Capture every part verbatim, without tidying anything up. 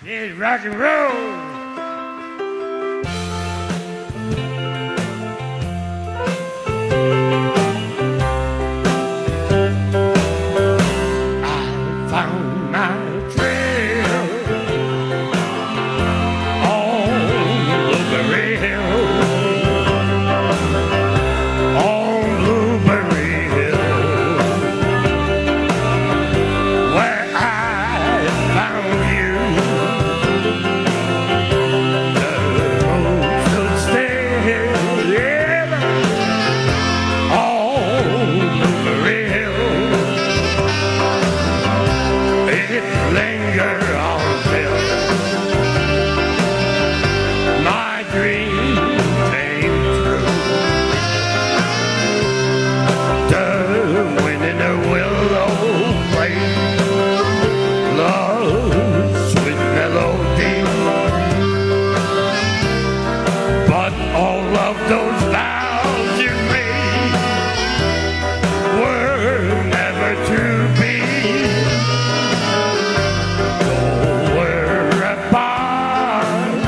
It's rock and roll. Those vows you made were never to be. Though we're apart,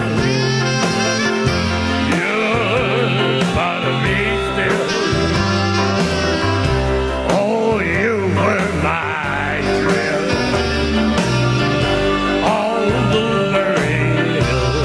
you're part of me still. Oh, you were my thrill. All Blueberry Hill.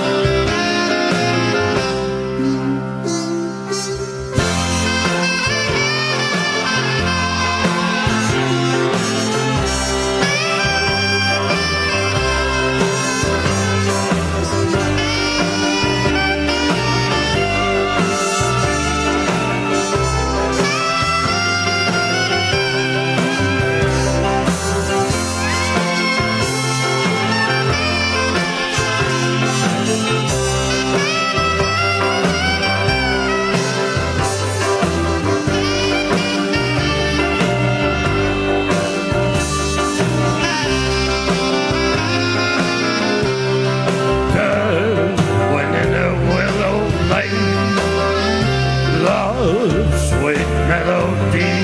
Sweet melody,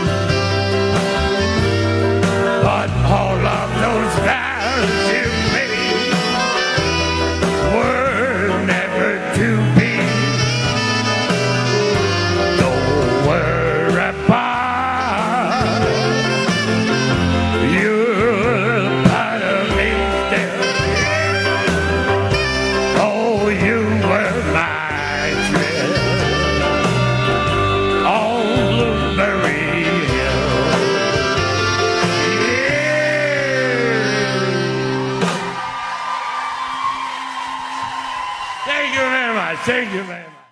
but all of those vows you made were never to be. Though we're apart, you're part of me still. Oh, you were my thrill. Thank you very much. Thank you very much.